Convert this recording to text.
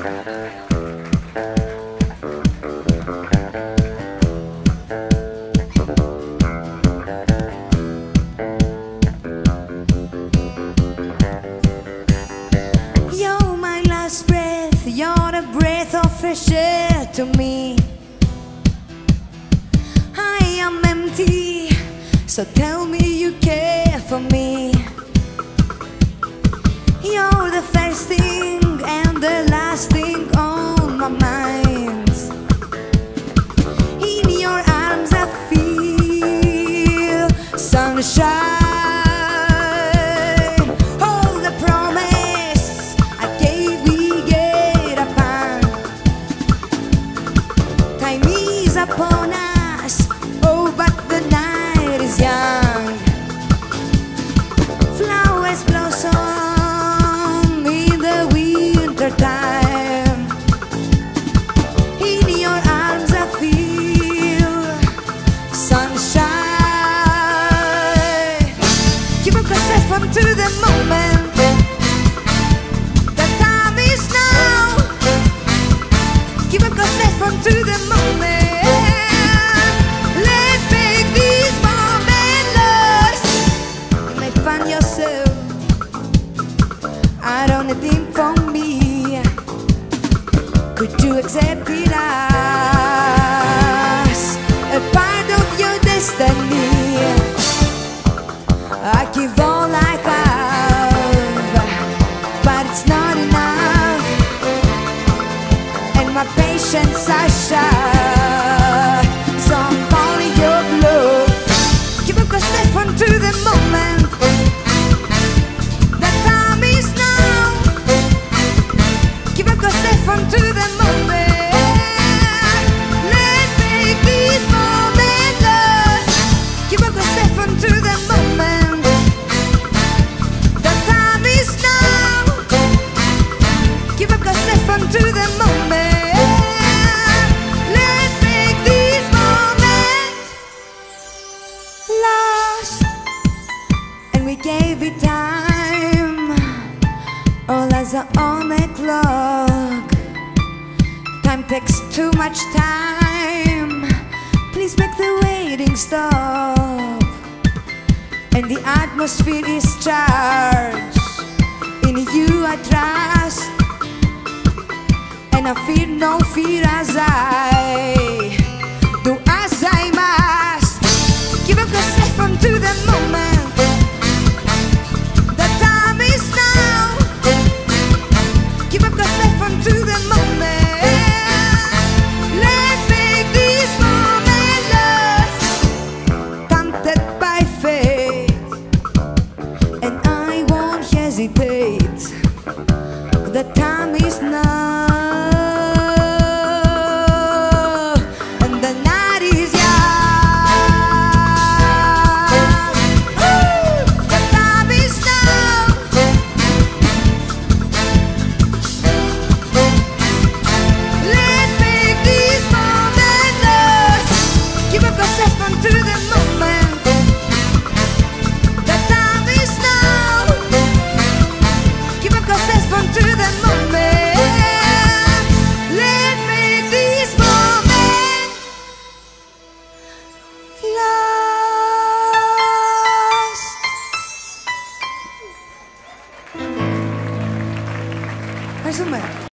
Fresh air to me. I am empty, so tell me you care for me. You're the first thing and the last thing on my mind. In your arms I feel sunshine. Upon us, oh, but the night is young. Flowers blossom in the winter time. In your arms I feel sunshine. Give up yourself onto the moment. The time is now. Give up yourself onto the moment. I don't think for me. Could you accept it as a part of your destiny? I give all I have, but it's not enough, and my patience I share. So I'm calling your bluff. Give up yourself onto the moment. Onto the moment. Let's make this moment last. Give up yourself onto the moment. The time is now. Give up yourself onto the moment. Let's make this moment last. And we gave it time. All eyes are on the clock. Time takes too much time. Please make the waiting stop. And the atmosphere is charged. In you I trust, and I feel no fear as I do as I must. Give up yourself onto the moment. The time is now. Give up yourself onto the moment. The time is now.